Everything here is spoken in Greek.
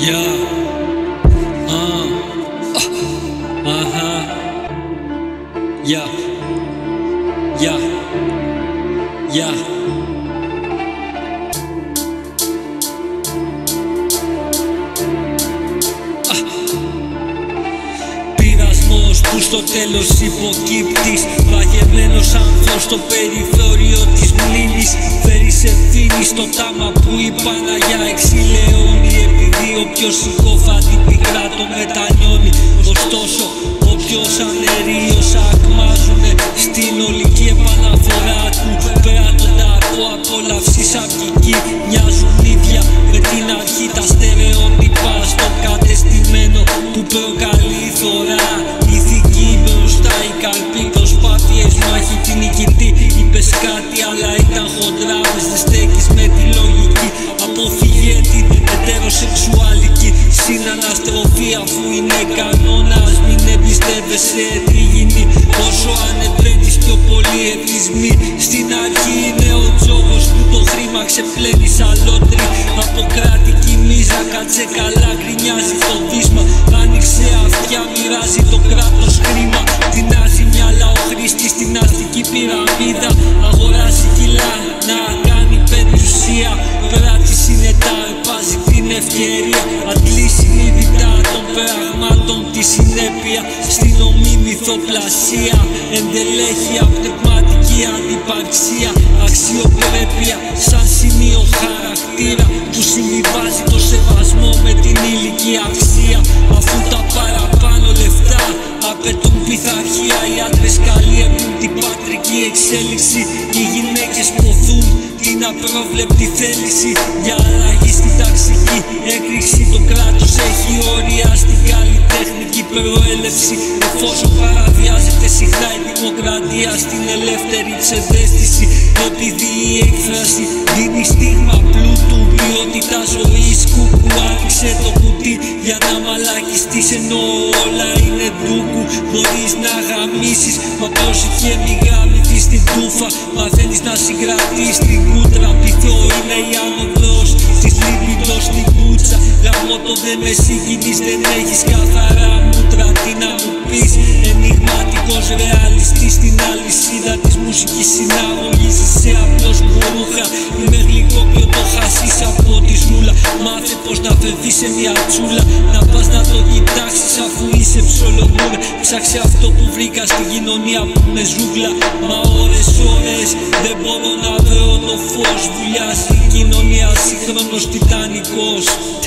Yeah. Yeah. Yeah. Yeah. Πειρασμός που στο τέλος υποκύπτεις, παγεμένος άνθος στο περιθώριο της μνήμης. Φέρεις ευθύνη στο τάμα που η Παναγιά εξηλαιώνει, επειδή ο πιο συκοφάντη πικρά το μετανιώνει. Ωστόσο όποιος ανερίος ακμάζουνε στην ολική επαναφορά του, πράττοντα από απόλαυση σαυγική, μοιάζουν ίδια με την αρχή τα στερεότυπα στο κατεστημένο που προκαλεί θωρά. Ηθική μπροστά η καρπή, προσπάθειες μάχη την νικητή. Είπες κάτι αλλά ήταν χοντρά, μες δεν στέκεις με τη λογική. Αποφύγε την ετεροσεξουαλική συναναστροφή, αφού είναι κανόνας. Μην εμπιστεύεσαι τι γίνει, όσο ανεβαίνεις πιο πολύ εθισμοί. Στην αρχή είναι ο τζόγος που το χρήμα ξεπλένει σαν λότρι. Από κρατική μίζα κάτσε καλά, γκρινιάζει το βίσμα. Άνοιξε αυτιά, μοιράζει το κράτος χρήμα. Τεινάζει μυαλά ο χρήστης στην αστική πυραμίδα. Αγοράζει κιλά να κάνει περιουσία. Πράτη συνετά, επάζει την ευκαιρία. Αντλεί συνείδητα των πραγμάτων τη συνέπεια. Στην ομή μυθοπλασία, εντελέχεια, πνευματική αντιπαρξία. Αξιοπρέπεια σαν σημείο χαρακτήρα που συμβιβάζει το σεβασμό με την ηλική αξία. Αφού τα παραπάνω λεφτά απαιτούν πειθαρχία, οι άντρες καλλιεργούν την πατρική εξέλιξη. Οι γυναίκες ποθούν την απρόβλεπτη θέληση για αλλαγή στην ταξική έκρηξη. Το κράτος έχει όρια στην καλλιτεχνική προέλευση, εφόσον παραβιάζεται συχνά η δημοκρατία στην ελεύθερη ψευδαίσθηση. Επειδή η έκφραση δίνει στίγμα πλούτου, ποιότητα ζωής, κούκου άνοιξε το κουτί για να μαλακιστείς, ενώ όλα είναι ντούκου. Μπορείς να γαμίσεις, μα πρόσεχε μη γαμηθείς στην τούφα. Μαθαίνεις να συγκρατείς την κούτρα, πειθό είναι η άνοδος της λίπητος στην κούτσα. Γαμώτο δεν με συγκινείς, δεν έχεις καθαρά μούτρα, τι να μου πεις. Ενιγματικός ρεαλιστής στην αλυσίδα της μουσικής συναγωγής. Είσαι απλώς μπουρούχα, είμαι γλυκό πιο το χασίς από τη σμούλα. Μάθε πως να φεύγεις σε μια τσούλα, να πας να το κοιτάξεις αφού είσαι ψολομούρα. Ψάξε αυτό που βρήκα στη κοινωνία που με ζούγκλα. Μα ώρες δεν μπορώ να βρω το φως. Βουλιάζει η κοινωνία, σύγχρονος τιτανικός.